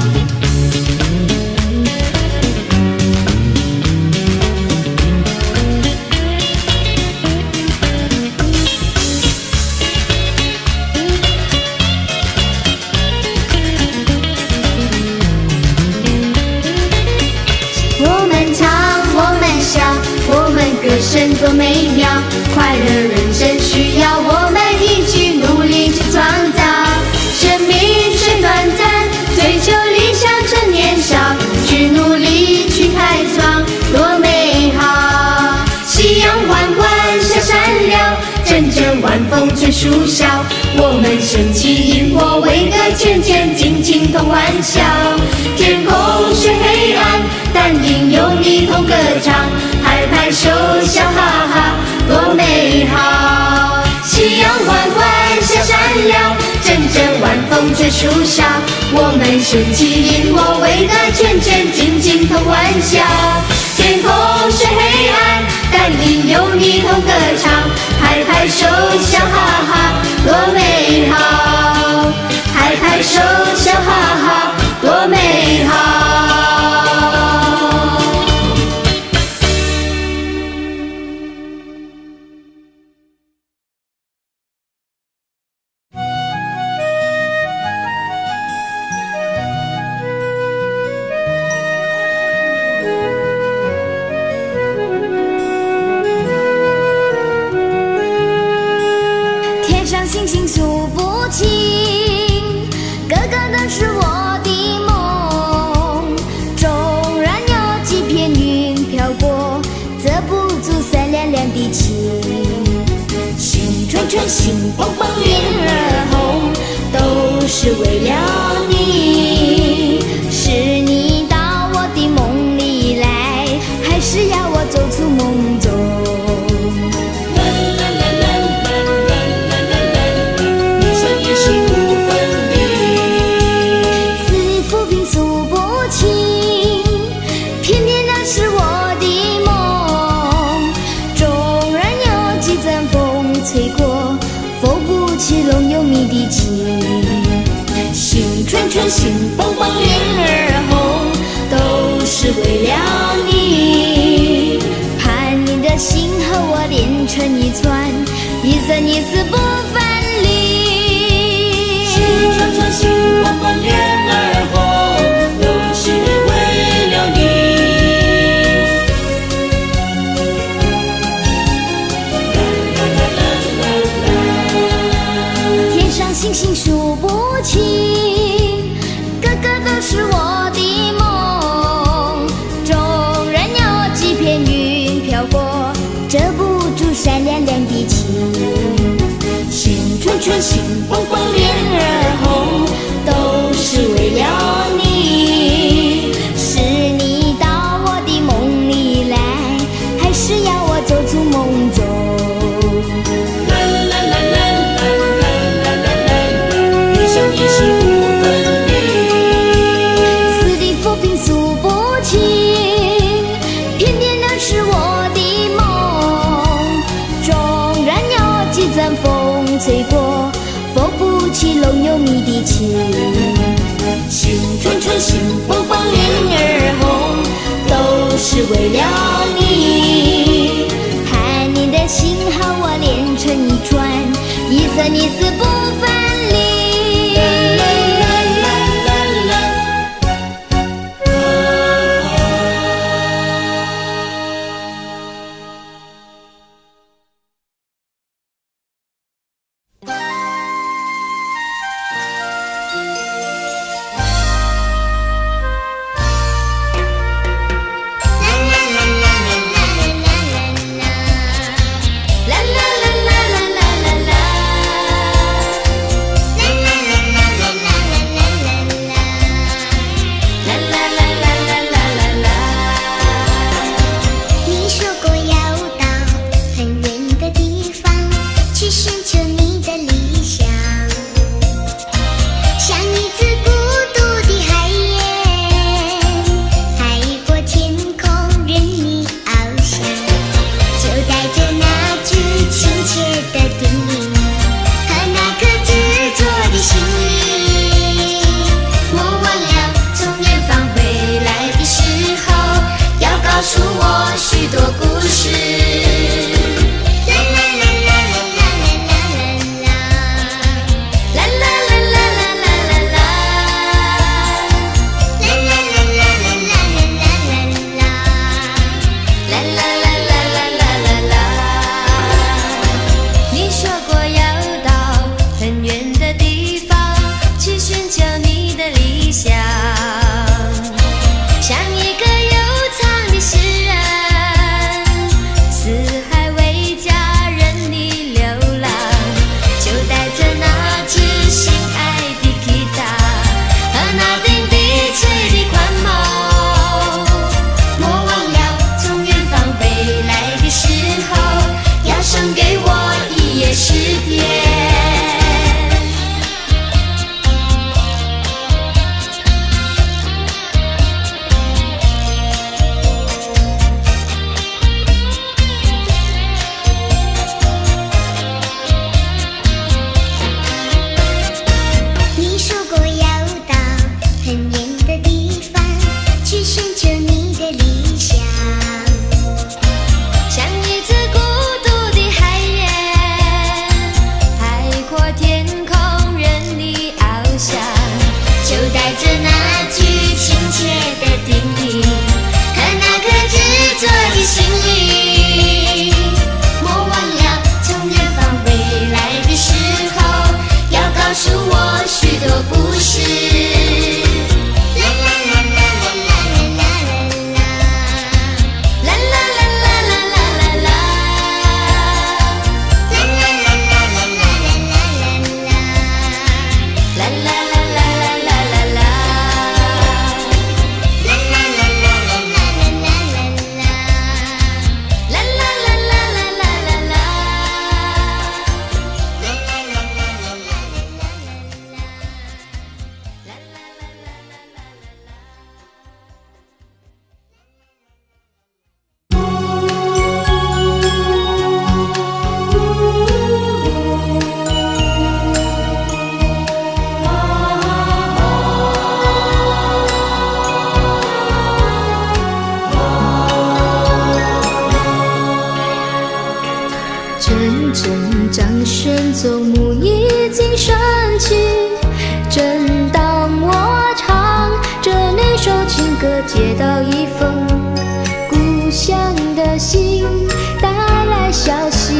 我们唱，我们笑，我们歌声多美妙，快乐人生需要我们一起努力去创造。生命虽短暂，追求理想趁年少，去努力去开创，多美好。夕阳缓缓下山了，阵阵晚风吹树梢。我们升起萤火为歌，渐渐尽情同欢笑。天空虽黑暗，但因有你同歌唱，拍拍手笑哈哈，多美好。夕阳缓缓下山了，阵阵晚风吹树梢。我们升起萤火为歌，渐渐尽情同欢笑。天空虽黑暗，但因有你同歌唱，拍拍手笑哈哈，多美好。拍拍手笑哈哈，多美好。 天上星星数不清，个个都是我的梦。纵然有几片云飘过，遮不住闪亮亮的情。心串串，心蹦蹦，云儿红，都是为了你。是你到我的梦里来，还是要我走出梦中？浓有你的情，心串串，心蹦蹦，云儿红，都是为了你。盼你的心和我连成一串，一生一世不分离。 心串串，心蹦蹦，云儿红，都是为了你。 星星数不清，个个都是我的梦。纵然有几片云飘过，遮不住闪亮亮的情。 心串串，心蹦蹦，云儿红，都是为了你。 是你到我的梦里来，还是要我走出梦中？吹过，否不起浓有你的情。 心串串，心蹦蹦，云儿红， 为了你。叛逆的心和我连成一串，一生一世不分离。 接到一封故乡的信，带来消息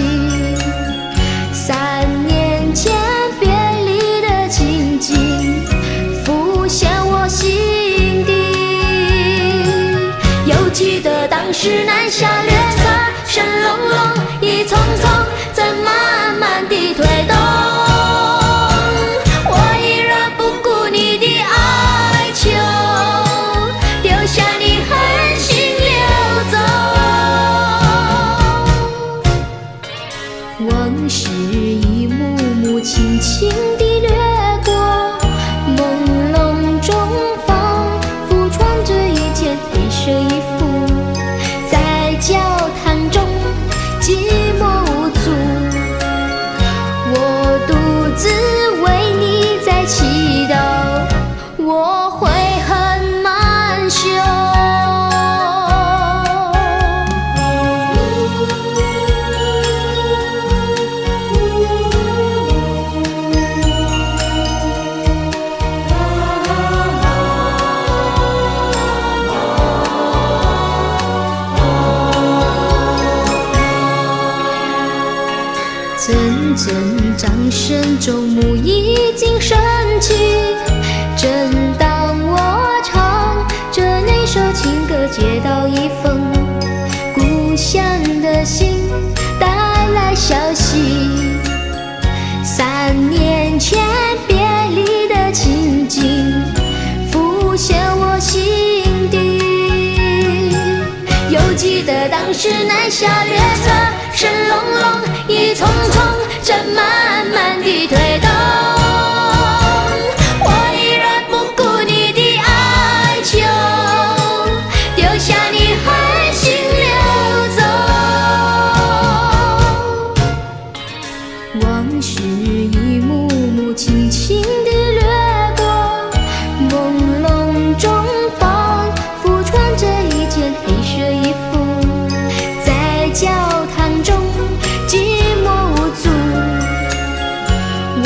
，3年前别离的情景浮现我心底。犹记得当时南下列车声隆隆，一匆匆在慢慢地推动。我依然不顾你的哀求，丢下你狠心溜走。往事一幕幕轻轻地掠过，朦胧中仿佛穿着一件黑色衣服，再见生周幕已经升起，正当我唱着那首情歌，接到一封故乡的信带来消息。3年前别离的情景浮现我心底，犹记得当时南下列车声隆隆，一匆匆正慢慢地推动，我依然不顾你的哀求，丢下你寒心溜走。往事一幕幕轻轻地掠过，朦胧中仿佛穿着一件黑色衣服，在教堂中寂寞无助。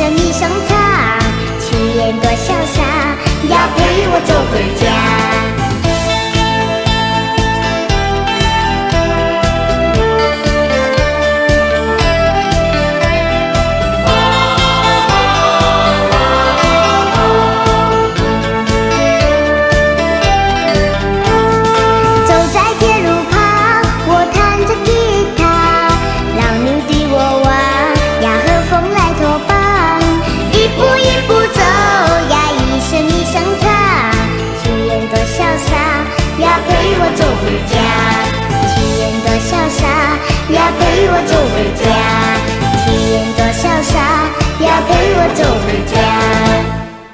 生一生长，去年多潇洒，要陪我走回家。走回家，体验多潇洒，要陪我走回家。体验多潇洒，要陪我走回家。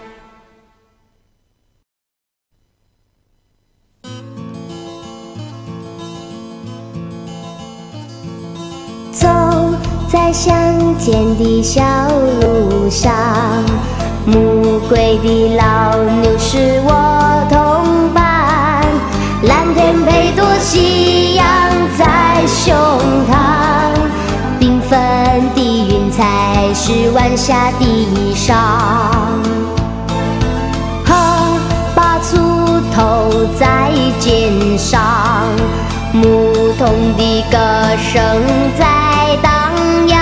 走在乡间的小路上，暮归的老牛是我同伴。蓝天配朵夕阳在胸膛，缤纷的云彩是晚霞的衣裳。把锄头在肩上，牧童的歌声在荡漾。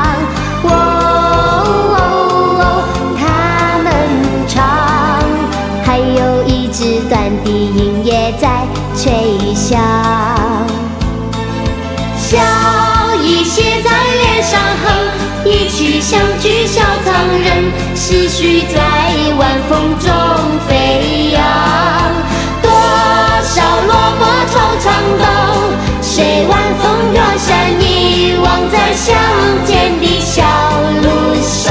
他们唱，还有一支短的音也在吹响。笑意写在脸上，哼一曲相聚小藏人，思绪在晚风中飞扬。多少落寞惆怅都随晚风飘散，遗忘在乡间的小路上。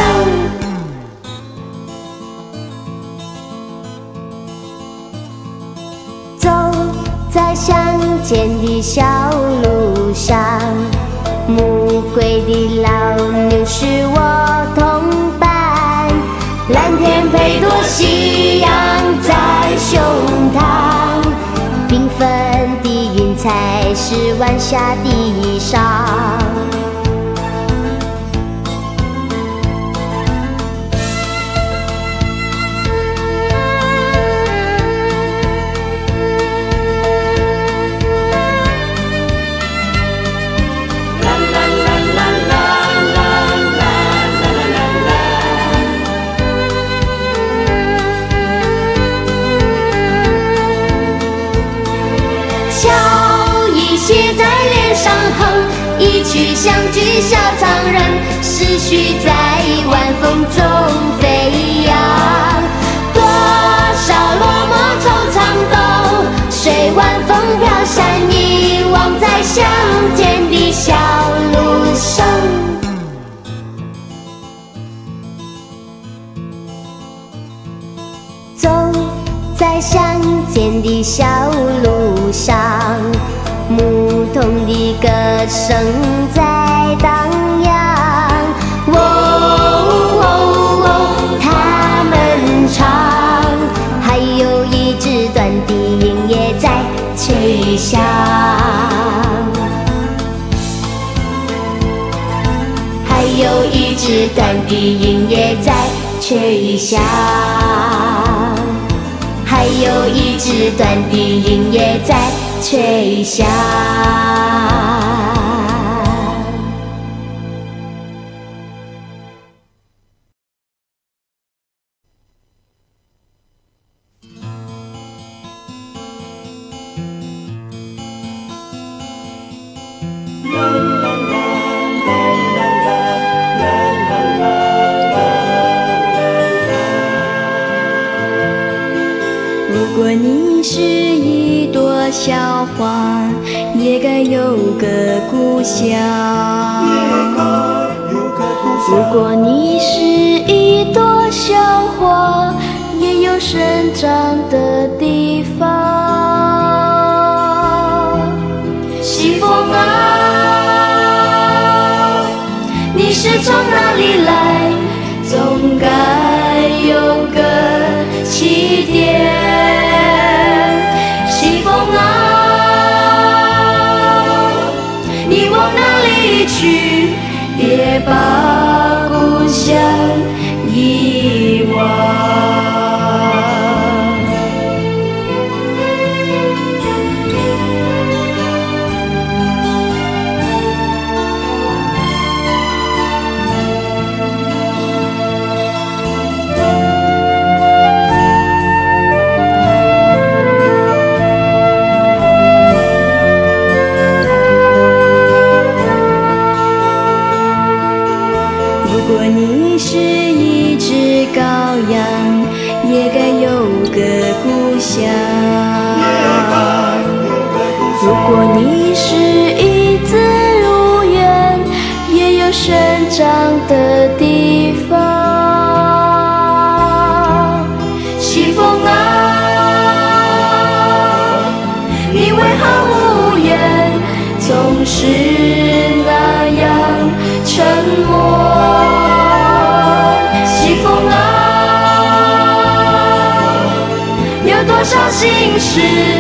走在乡间的小路上，暮归的老牛是我同伴。蓝天配朵夕阳在胸膛，缤纷的云彩是晚霞的衣裳。一曲相聚小藏人，思绪在晚风中飞扬。多少落寞惆怅都随晚风飘散，遗忘在乡间的小路上。走在乡间的小路上，牧童的歌声在荡漾。他们唱，还有一支短的音也在吹响。还有一支短的音也在吹响。还有一支短的音也在吹响。 如果你是一朵小花，也该有个故乡。如果你是一朵小花，也有生长的地方。西风啊，你是从哪里来？总该有个起点。西风啊，你往哪里去？别把故乡遗忘。如果你是一只羔羊，也该有个故乡。如果你是一子如园，也有生长的地方。西风啊，你为何无言？总是那样沉默。多少心事